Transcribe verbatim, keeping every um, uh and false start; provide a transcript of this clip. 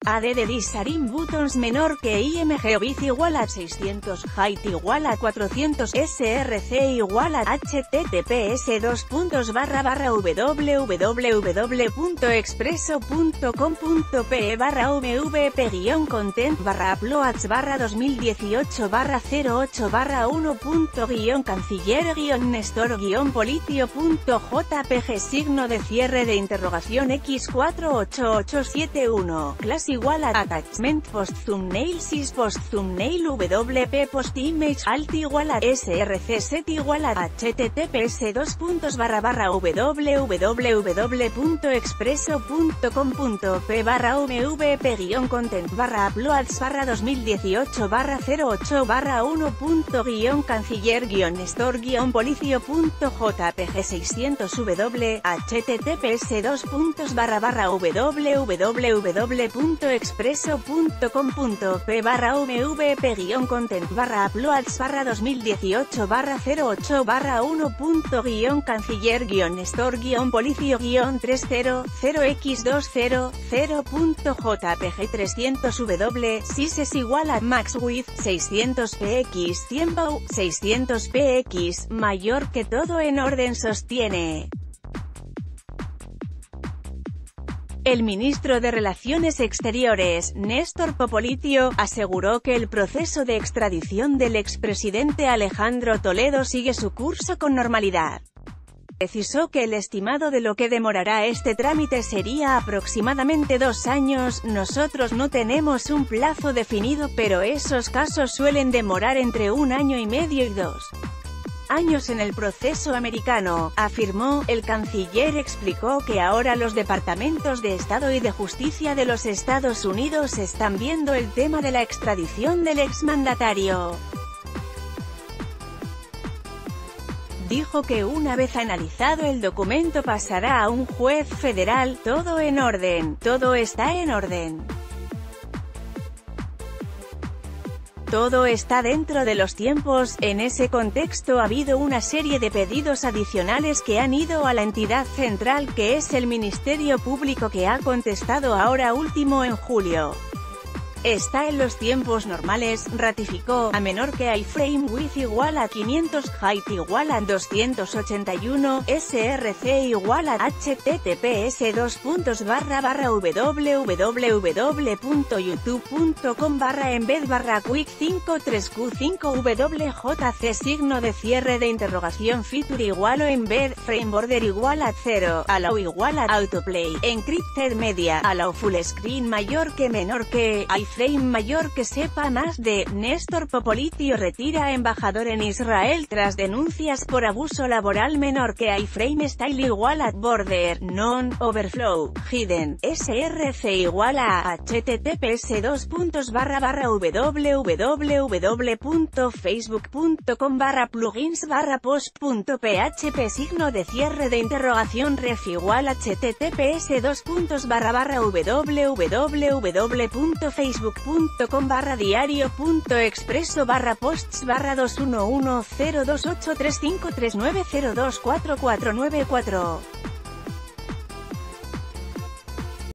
A D de Disarim Buttons menor que I M G o Width igual a seiscientos, Height igual a cuatrocientos, S R C igual a H T T P S dos puntos barra barra www punto expreso punto com punto pe barra mvp guión content barra uploads barra dos mil dieciocho barra cero ocho barra uno punto guión canciller guión nestor guión politio punto jpg signo de cierre de interrogación x cuatro ocho ocho siete uno class igual a attachment post thumbnail sys post thumbnail wp post image alt igual a src set igual a https dos puntos barra barra www punto expreso punto com punto pe barra mvp guión content barra uploads barra dos mil dieciocho barra cero ocho barra uno punto guión canciller guión nestor guión policio punto jpg seiscientos w https dos puntos barra barra www punto expreso punto com punto pe barra mvp guión content barra uploads barra dos mil dieciocho barra cero ocho barra uno punto guión canciller guión nestor guión policio guión trescientos x doscientos punto jpg trescientos w sys es igual a max width seiscientos px cien pau seiscientos px mayor que todo en orden sostiene. El ministro de Relaciones Exteriores, Néstor Popolitio, aseguró que el proceso de extradición del expresidente Alejandro Toledo sigue su curso con normalidad. Precisó que el estimado de lo que demorará este trámite sería aproximadamente dos años. Nosotros no tenemos un plazo definido, pero esos casos suelen demorar entre un año y medio y dos años en el proceso americano, afirmó. El canciller explicó que ahora los departamentos de Estado y de Justicia de los Estados Unidos están viendo el tema de la extradición del exmandatario. Dijo que una vez analizado el documento pasará a un juez federal. Todo en orden, todo está en orden. Todo está dentro de los tiempos. En ese contexto ha habido una serie de pedidos adicionales que han ido a la entidad central, que es el Ministerio Público, que ha contestado ahora último en julio. Está en los tiempos normales, ratificó. A menor que iframe width igual a quinientos, height igual a doscientos ochenta y uno, src igual a https dos puntos barra barra www punto youtube punto com barra embed barra quick cincuenta y tres q cinco wjc signo de cierre de interrogación feature igual o embed frame border igual a cero, allow igual a autoplay, encrypted media, allow full screen mayor que menor que, iframe mayor que. Sepa más de Néstor Popolitio retira a embajador en Israel tras denuncias por abuso laboral. Menor que iframe style igual a border, non, overflow, hidden, src igual a https dos puntos barra barra www punto facebook punto com barra plugins barra post punto php signo de cierre de interrogación ref igual a https dos puntos barra barra www punto facebook punto com barra diario punto expreso barra posts barra dos uno uno cero dos ocho tres cinco tres nueve cero dos cuatro cuatro nueve cuatro.